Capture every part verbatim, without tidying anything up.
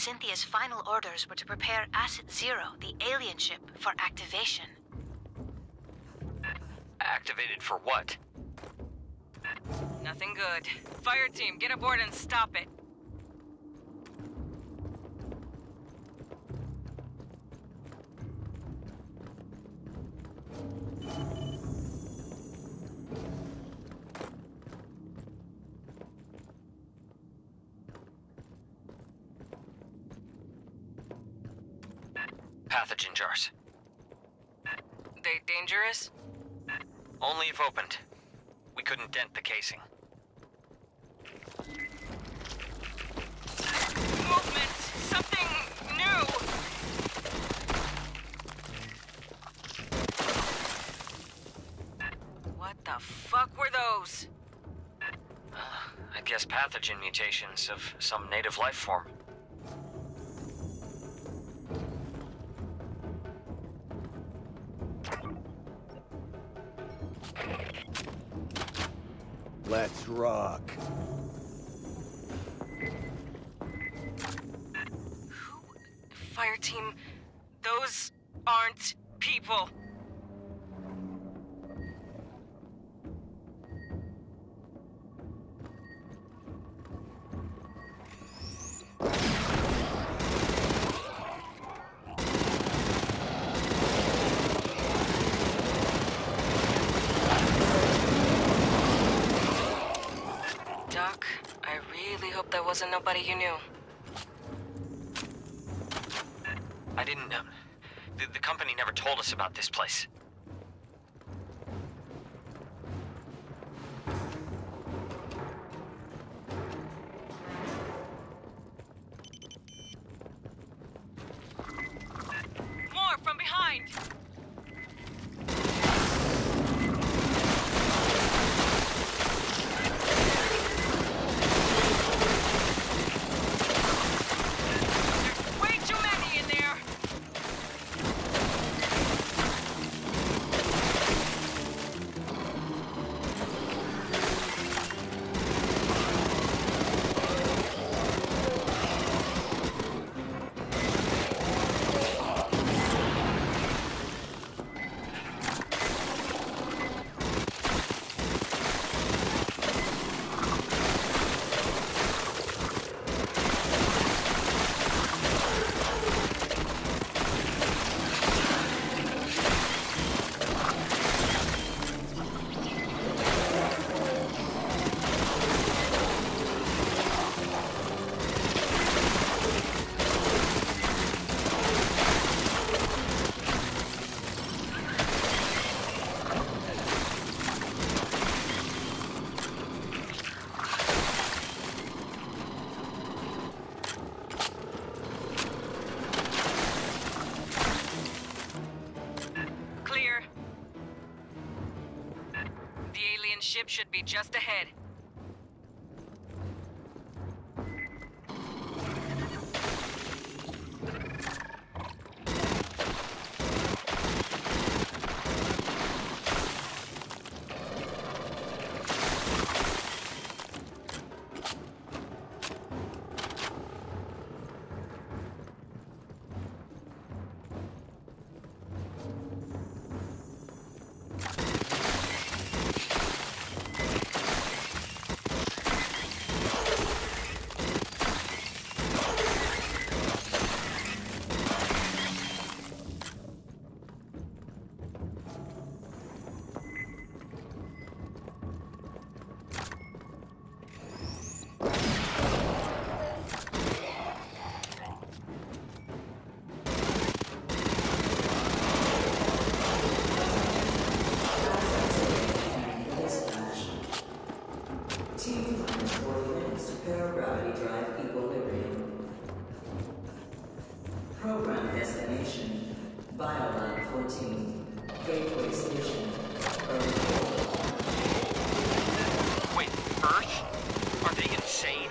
Cynthia's final orders were to prepare Asset Zero, the alien ship, for activation. Activated for what? Nothing good. Fireteam, get aboard and stop it. Pathogen jars. They dangerous? Only if opened. We couldn't dent the casing. Movement! Something new! What the fuck were those? Uh, I guess pathogen mutations of some native life form. Let's rock. Who? Fireteam, those aren't people. Doc, I really hope that wasn't nobody you knew. I didn't know. The, the company never told us about this place. More from behind! Way too many in there! Clear. The alien ship should be just ahead. Program destination, Biolab fourteen, Gateway Station, Earth. Wait, Earth? Are they insane?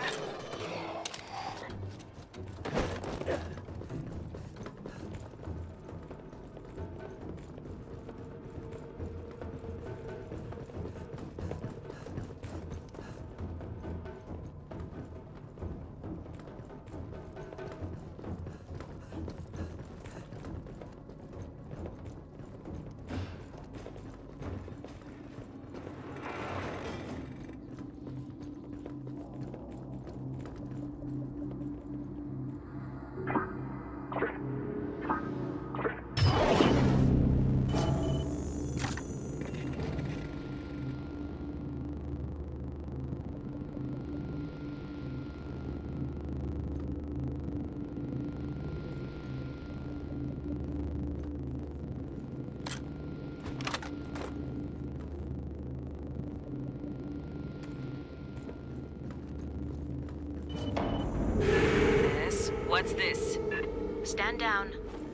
this? Stand down.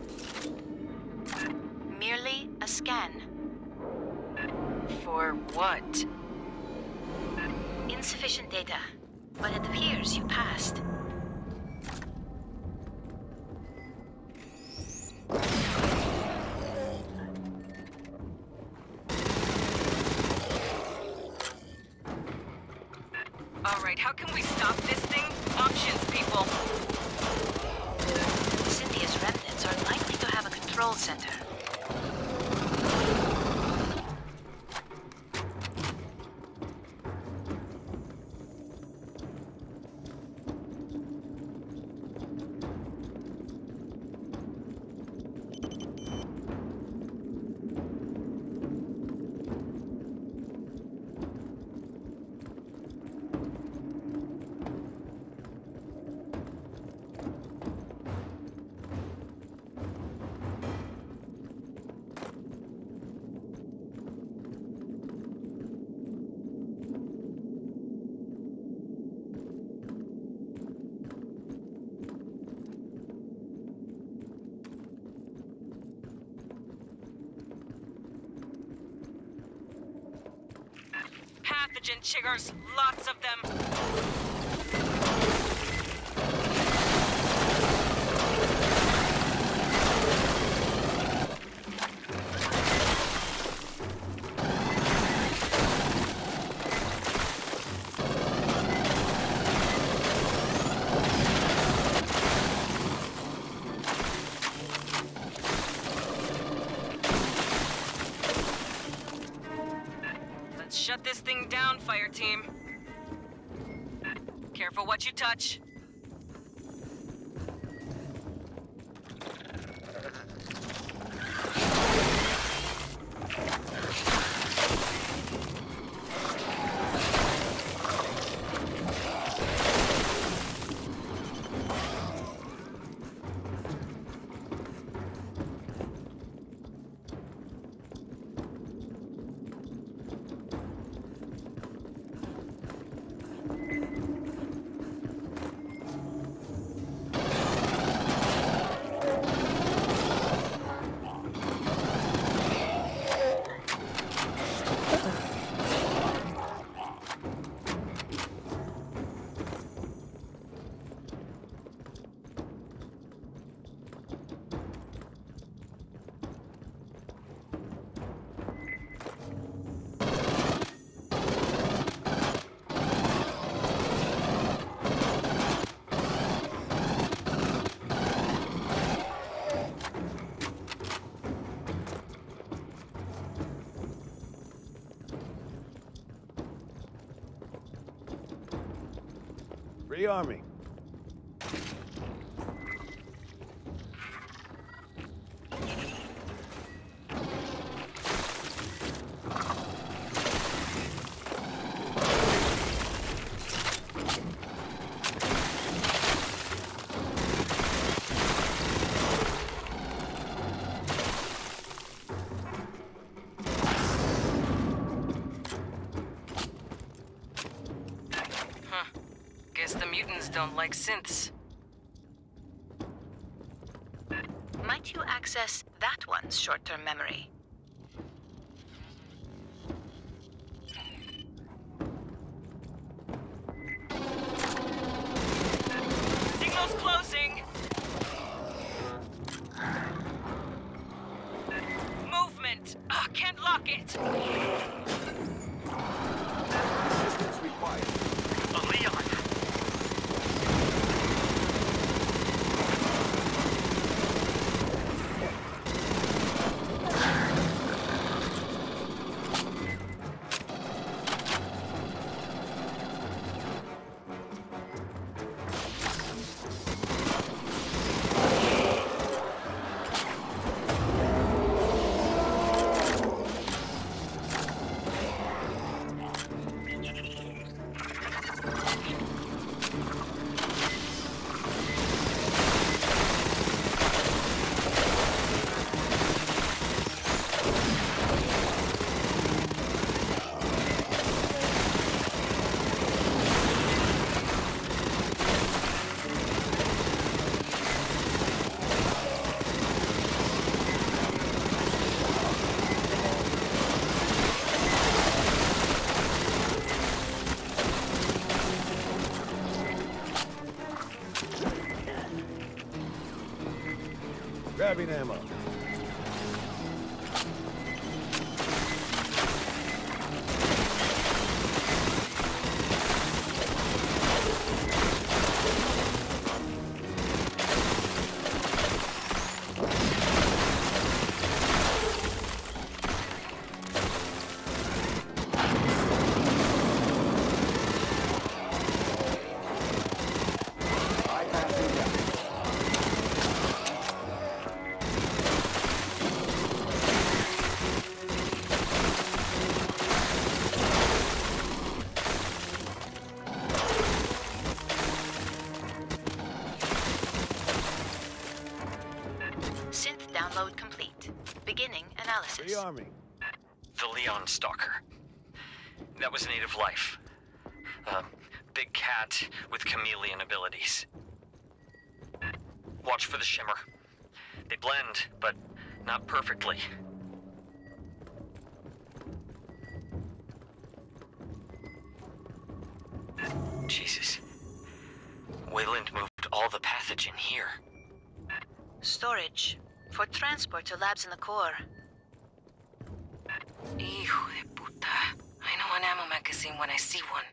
Merely a scan. For what? Insufficient data, but it appears you passed. Alright, how can we stop this thing? Options, people. Cynthia's remnants are likely to have a control center. Pathogen chiggers, lots of them. Shut this thing down, Fireteam. Careful what you touch. Rearming. Guess the mutants don't like synths. Might you access that one's short-term memory? Signal's closing! Movement! Ah, can't lock it! Assistance required. Leon! Dropping ammo. Synth download complete. Beginning analysis. Rearming. The Leon Stalker. That was native life. A big cat with chameleon abilities. Watch for the shimmer. They blend, but not perfectly. Jesus. Wayland moved all the pathogen here. Storage. For transport to labs in the core. Hijo de puta. I know an ammo magazine when I see one.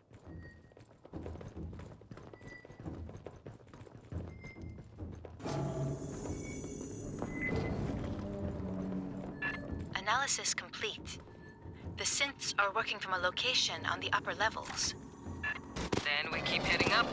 Analysis complete. The synths are working from a location on the upper levels. Then we keep heading up.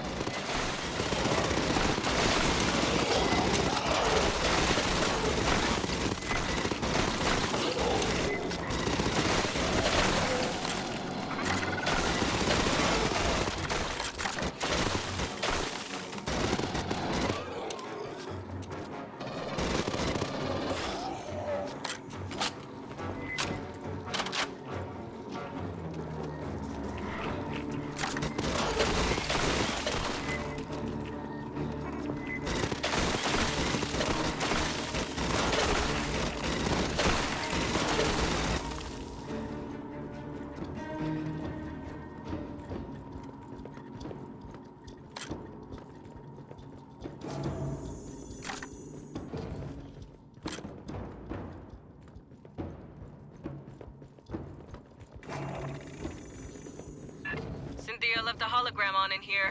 Cynthia left a hologram on in here.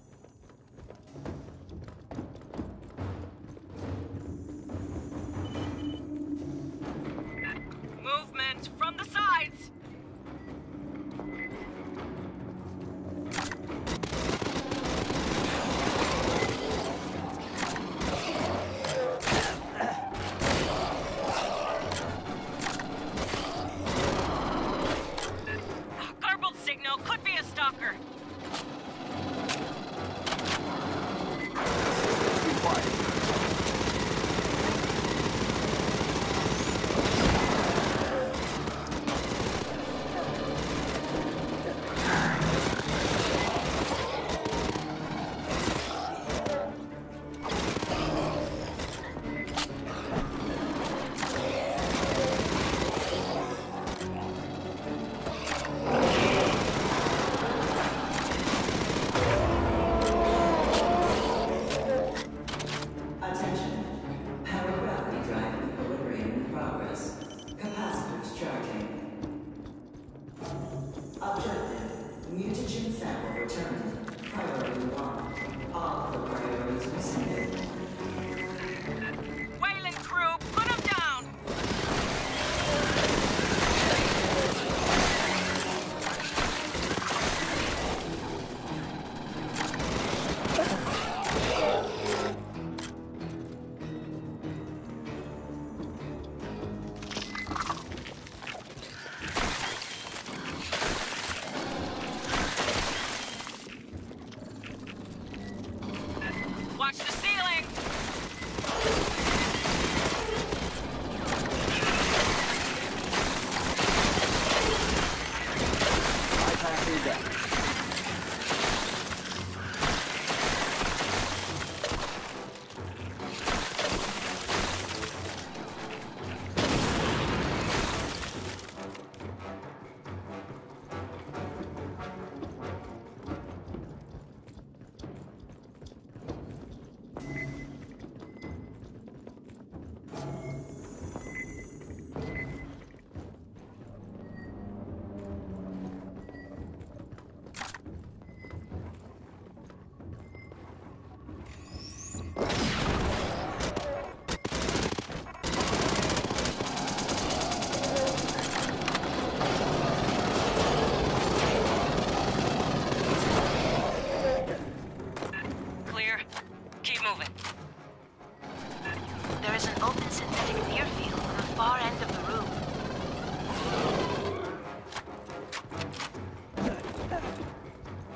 Movement from the sides! Garbled signal could be a stalker.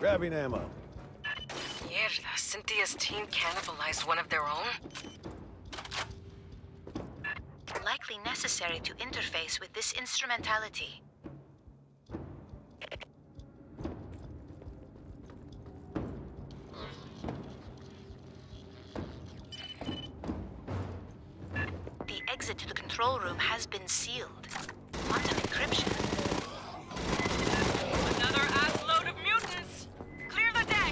Grabbing ammo. Mierda, Cynthia's team cannibalized one of their own? Likely necessary to interface with this instrumentality. The exit to the control room has been sealed. Quantum encryption. Another ass load of mutants! Clear the deck!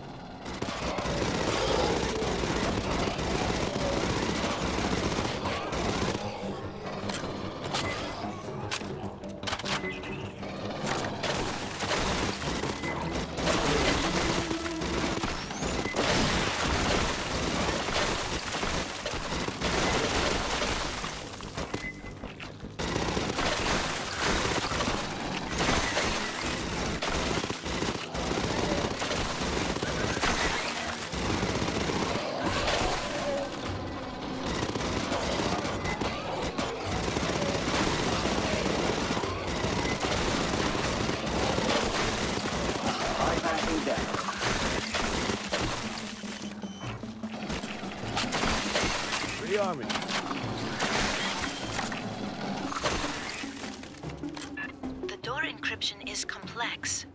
Rearming. The door encryption is complex.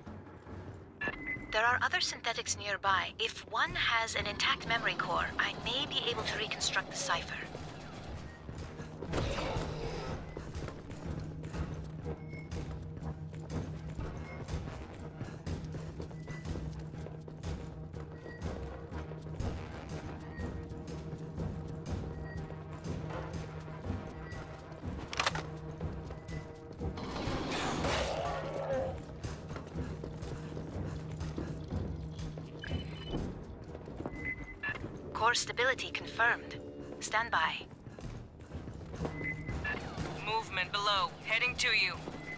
There are other synthetics nearby. If one has an intact memory core, I may be able to reconstruct the cipher. Core stability confirmed. Stand by. Movement below. Heading to you.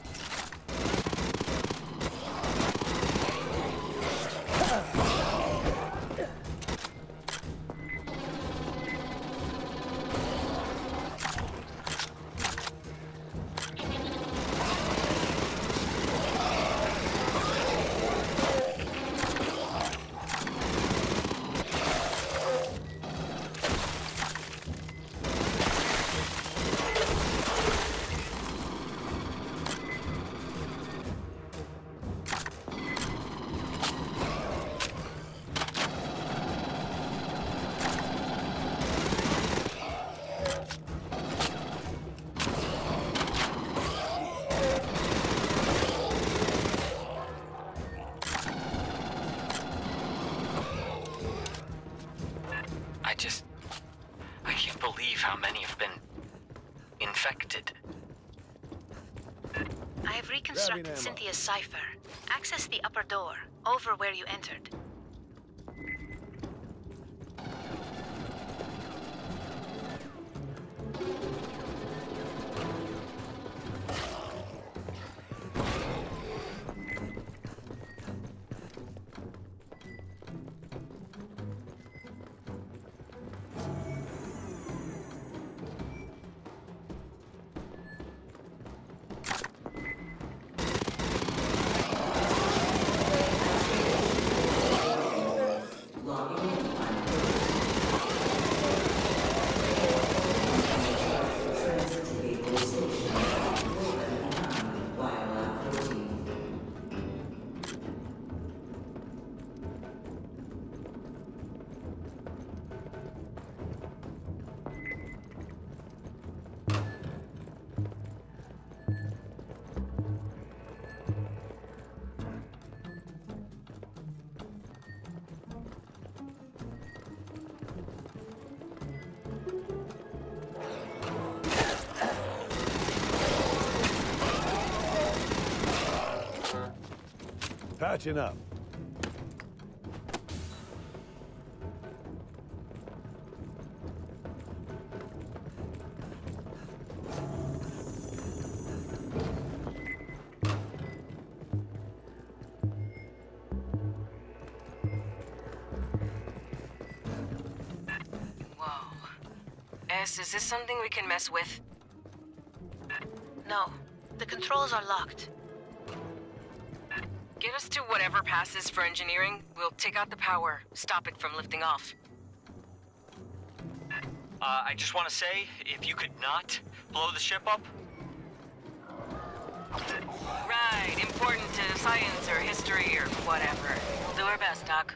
I just... I can't believe how many have been... infected. I have reconstructed ammo. Cynthia's cipher. Access the upper door, over where you entered. Patching up. Whoa. S, is this something we can mess with? No, the controls are locked. Get us to whatever passes for engineering. We'll take out the power, stop it from lifting off. Uh, I just want to say, if you could not blow the ship up. Right, important to science or history or whatever. We'll do our best, Doc.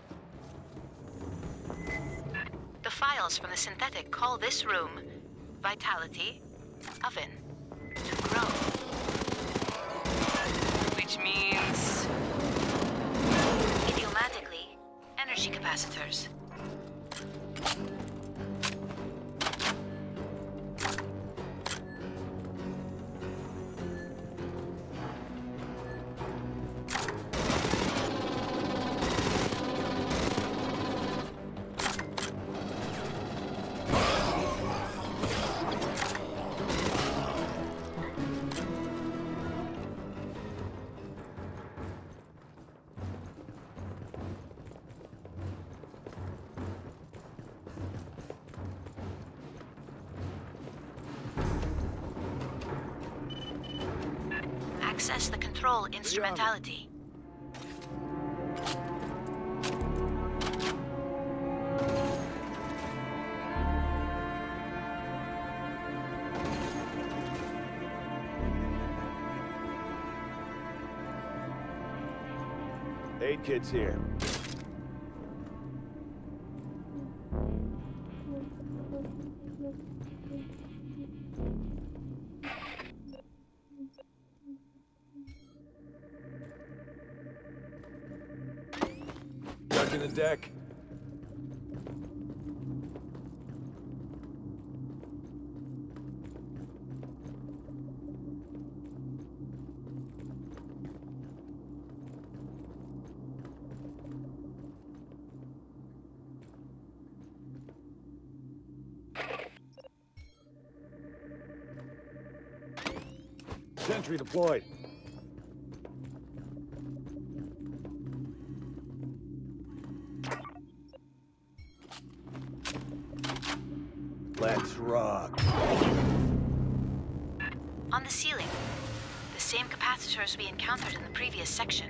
The files from the synthetic call this room Vitality, Oven, to grow. Which means... Idiomatically, energy capacitors. Access the control instrumentality. Aid kit's here. Ducking the deck. Sentry deployed. Let's rock. On the ceiling, the same capacitors we encountered in the previous section.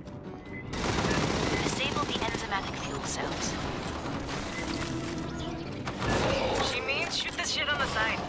Disable the enzymatic fuel cells. She means shoot this shit on the side.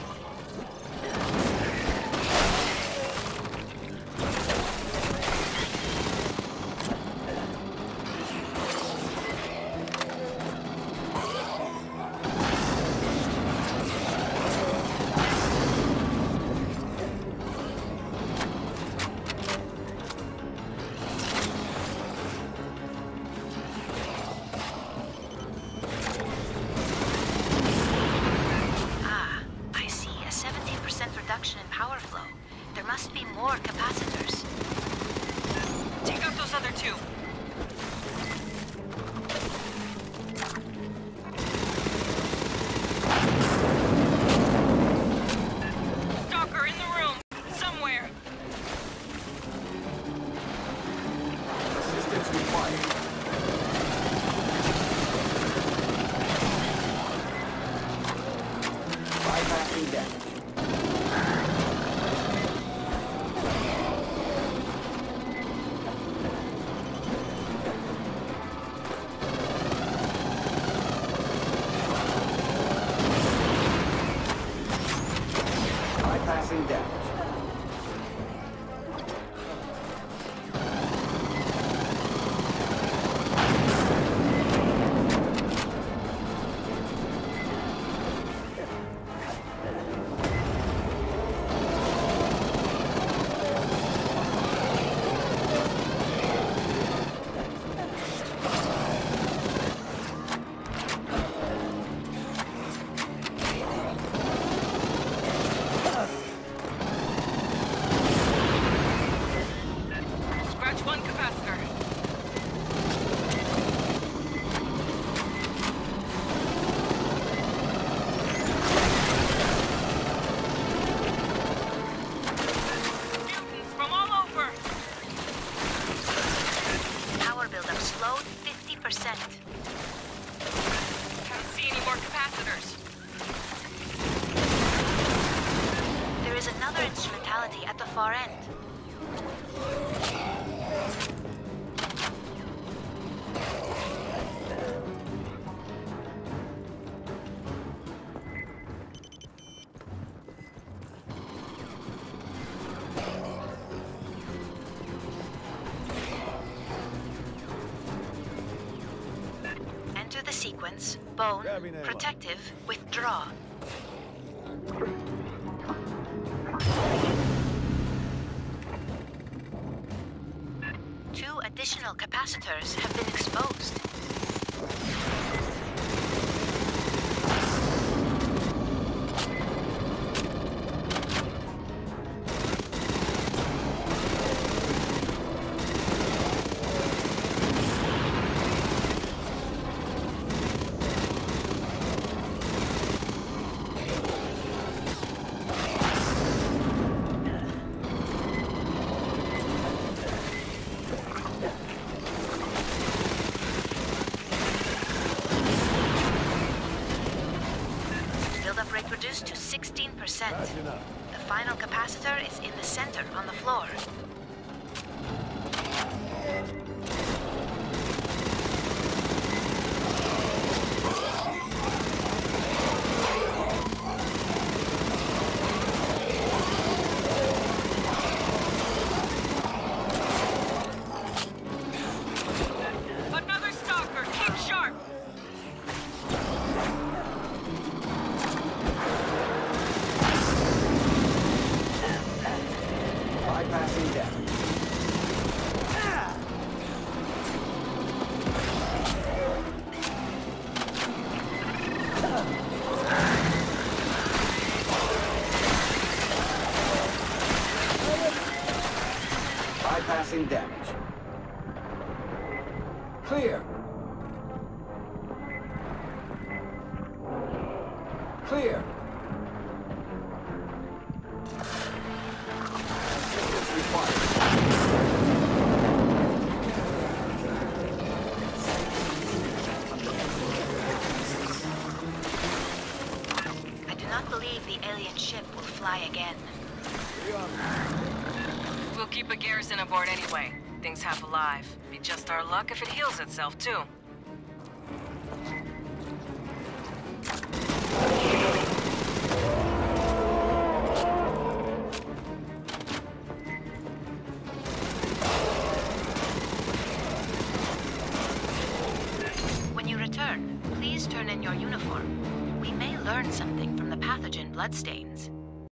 At the far end. Enter the sequence. Bone, Grabbing ammo. protective, withdraw. Two additional capacitors have been exposed. Build-up rate reduced to sixteen percent. Fast enough. The final capacitor is in the center on the floor. Another stalker! Keep sharp! Bypassing death. Bypassing damage. Clear. Clear. Assistance required. I do not believe the alien ship will fly again. We'll keep a garrison aboard anyway. Things half alive. Be just our luck if it heals itself, too. When you return, please turn in your uniform. We may learn something from the pathogen bloodstains.